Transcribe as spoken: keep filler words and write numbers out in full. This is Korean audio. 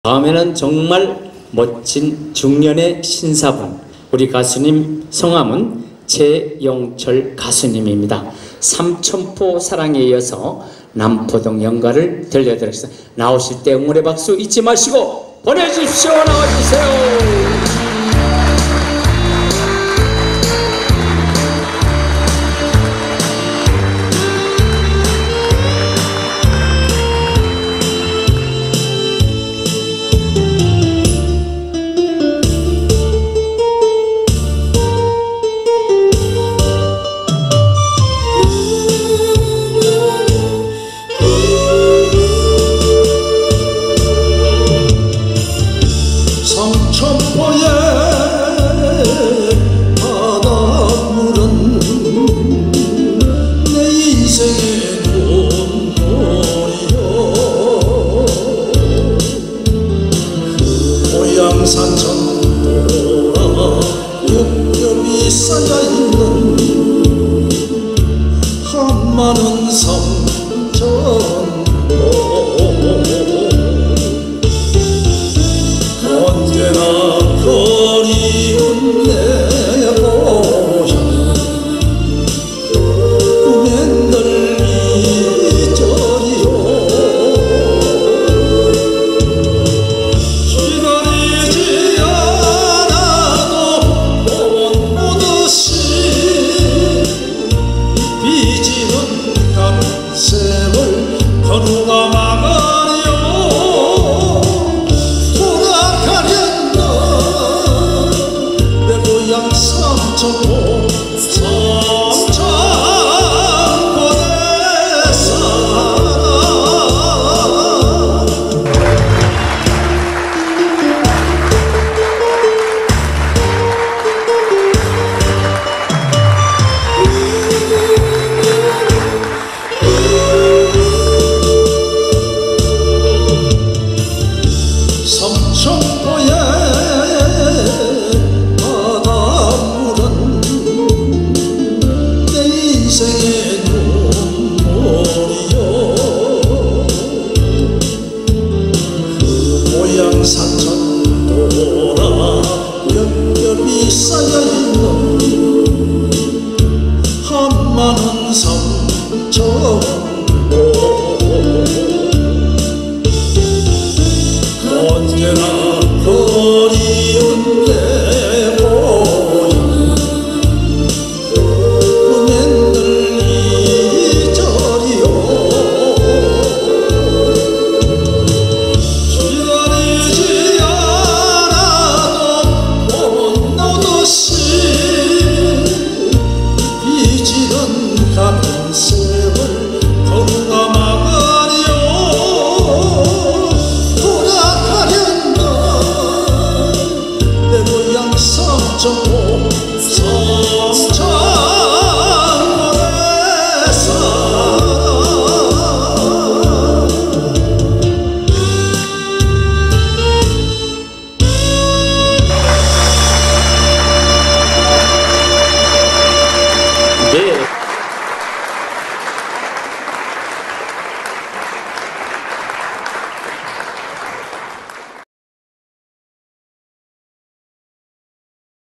다음에는 정말 멋진 중년의 신사분, 우리 가수님 성함은 최영철 가수님입니다. 삼천포 사랑에 이어서 남포동 연가를 들려드리겠습니다. 나오실 때 응원의 박수 잊지 마시고 보내주십시오. 나와주세요. 삼천포의 바닷물은 내 인생의 눈물이요. 고향 산천포라 겹겹이 쌓여있는 한마는 삼천포. 언제나 그리운 내 고향 꿈엔 널 잊어요. 기다리지 않아도 봄 오듯이 빚지는 밤샘을 하루가 막아려. 삼천포 삼천포에 살아. 삼천포에 인생의 눈물이요. 고향 산천포라 겹겹이 쌓여있는 한마는 삼천포. 언제나 그리운 내